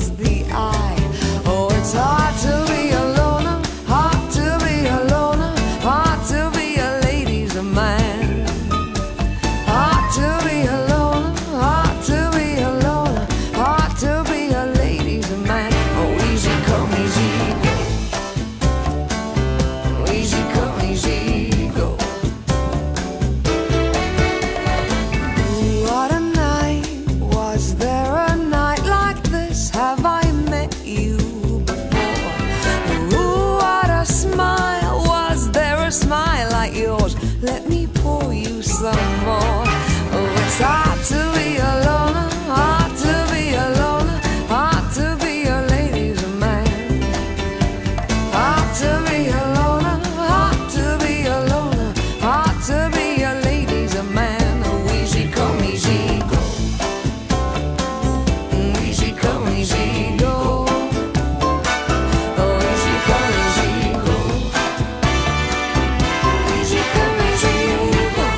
meets the eye. Oh, it's hard to be a loner, hard to be a loner, hard to be a ladies' man. Hard to be a loner, hard to be a loner, hard to be a ladies' man. Oh, easy come, easy go. Easy come, easy go. What a night, was there a night like this? Have I met you before? Ooh, what a smile, was there a smile like yours? Let me pour you some more. Oh, it's hard to be a loner, hard to be a loner, hard to be a ladies' man. Hard to be a loner, hard to be a loner, hard to be a ladies' man. Oh, easy come, easy go. Easy come, easy go. Oh, easy come, easy go. Easy come, easy go.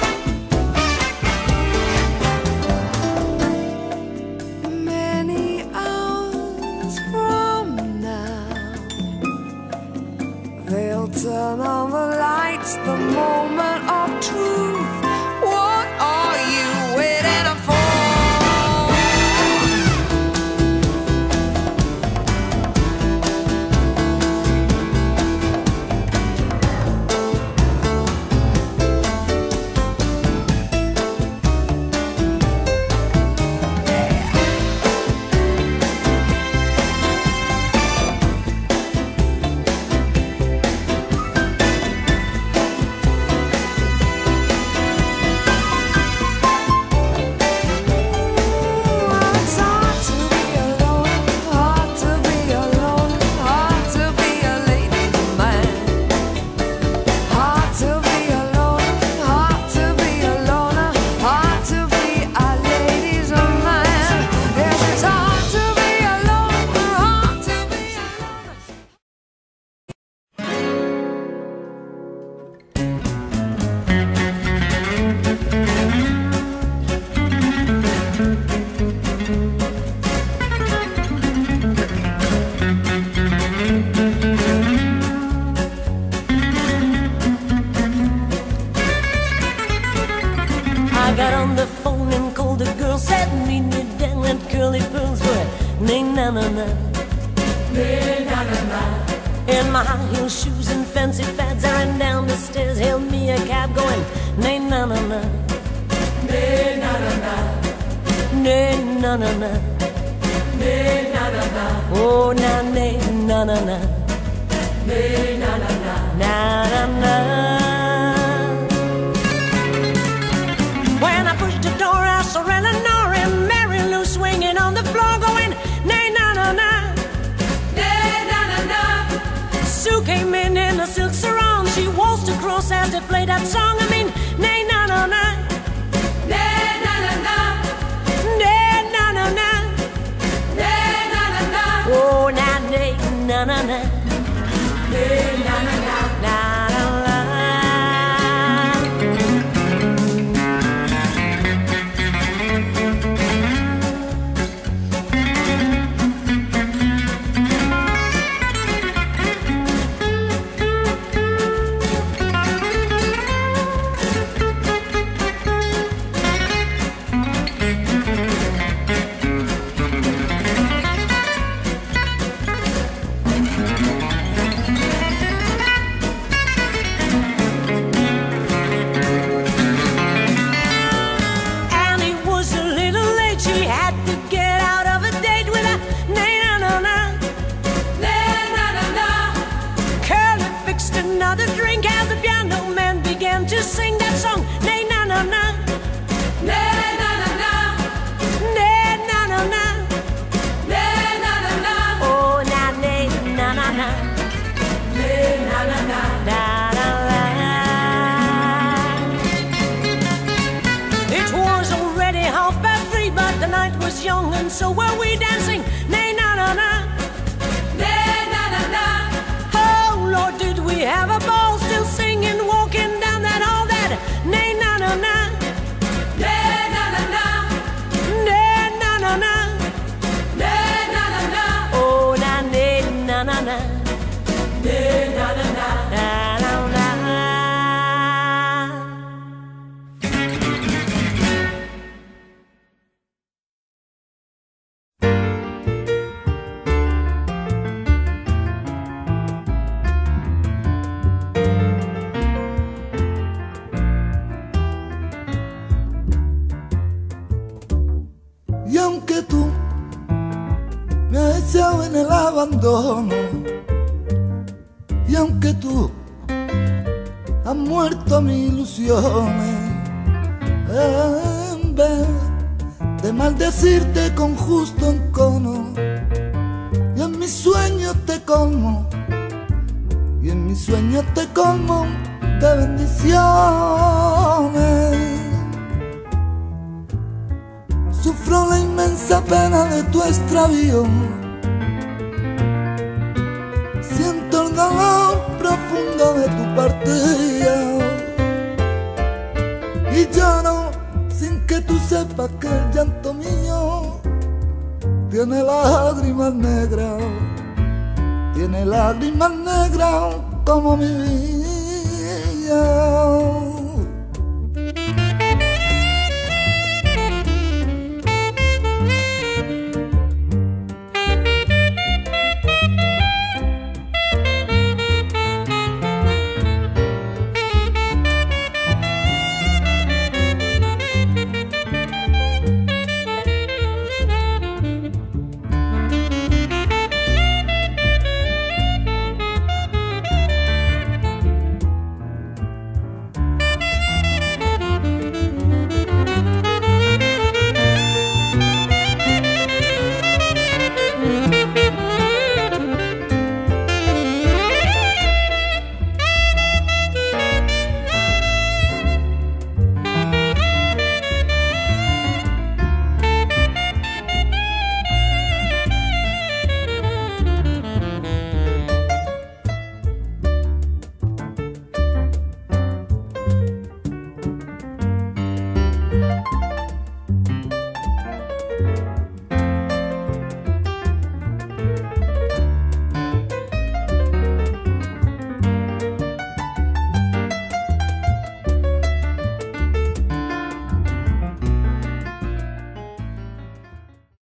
Many hours from now, they'll turn on the lights, the moment of truth. What are you waiting for? It's hard to be alone, hard to be alone, hard to be a ladies' man. Hard to be alone, hard to be alone, hard to be a ladies' man. Yes, it's hard to be alone, hard to be alone. I got on the phone and called a girl, said meet me down at Curly Pearl's for nay na na na, nay na na na. In my high heel shoes and fancy fads, I ran down the stairs, hailed me a cab going nay na na na, nay na na na, nay na na na, nay na na na. Oh na nay na na na, nay na na na, na na na. When I pushed the door, I saw Eleanor and Mary Lou swinging on the floor, going nay na na na, nay na na na. Sue came in a silk sarong, she waltzed across as they played that song. I mean, nay na na na, nay na na na, nay na na na, nay na na na. Oh na nay na na na, nay na na na, na na na. criado en el abandono. Y aunque tú has muerto mis ilusiones, en vez de maldecirte con justo encono, y en mis sueños te colmo, y en mis sueños te colmo de bendiciones. Sufro la inmensa pena de tu extravío, siento el dolor profundo de tu partida, y lloro sin que tú sepas que el llanto mío tiene lágrimas negras, tiene lágrimas negras como mi vida.